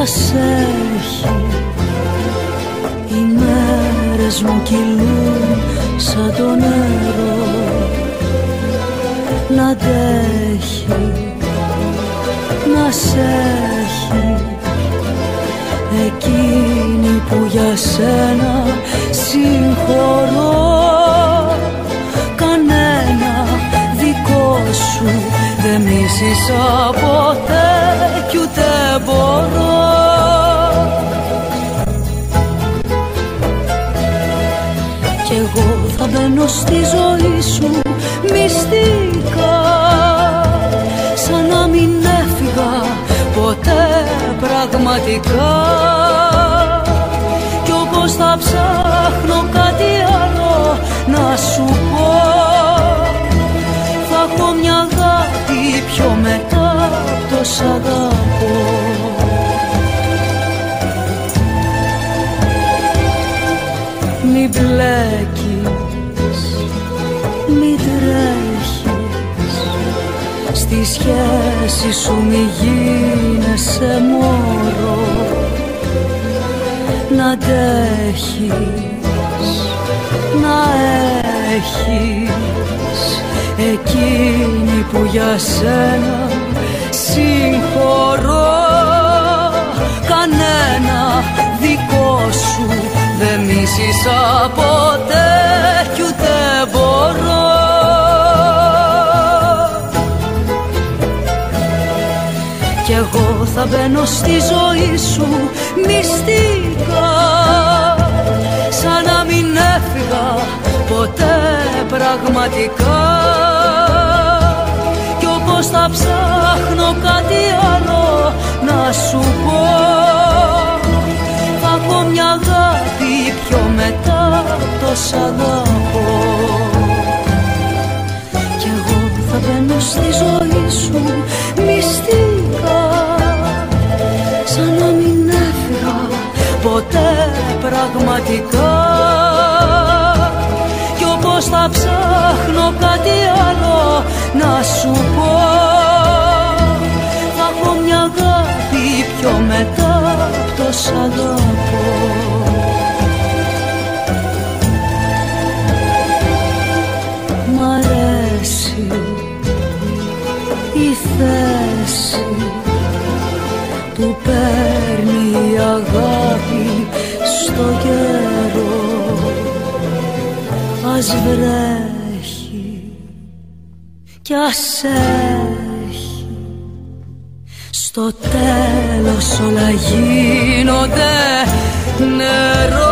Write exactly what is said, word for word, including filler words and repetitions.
ας έχει. Οι μέρες μου κυλούν σαν το νερό, να αντέχει, να σ' έχει εκείνη που για σένα συγχωρώ. Κανένα δικό σου δεν μίσησα ποτέ κι ούτε μπορώ. Κι εγώ θα μπαίνω στη ζωή σου μυστικά, σαν να μην έφυγα ποτέ πραγματικά. Κι όπως θα ψάχνω κάτι άλλο να σου πω, θα έχω μια αγάπη πιο μετά το σ' αγαπώ. Μην μπλέκεις, μην τρέχεις, στη σχέση σου μη γίνεσαι μωρό. Να αντέχεις, να έχεις εκείνη που για σένα συγχωρώ. Κανένα δικό σου δεν μίσησα ποτέ κι ούτε μπορώ. Κι εγώ θα μπαίνω στη ζωή σου μυστικά, σαν να μην έφυγα ποτέ πραγματικά. Κι όπως θα ψάχνω κάτι άλλο να σου πω, θα έχω μια αγάπη πιο μετά το σ' αγαπώ. Κι εγώ θα μπαίνω στη ζωή σου μυστικά, σαν να μην έφυγα ποτέ πραγματικά. Κι όπως θα ψάχνω κάτι άλλο να σου πω, θα έχω μια αγάπη πιο μετά το σ' αγαπώ. Μ' αρέσει η θέση που παίρνει η αγάπη στο καιρό. Ας βρέχει κι ας έχει, στο τέλος όλα γίνονται νερό.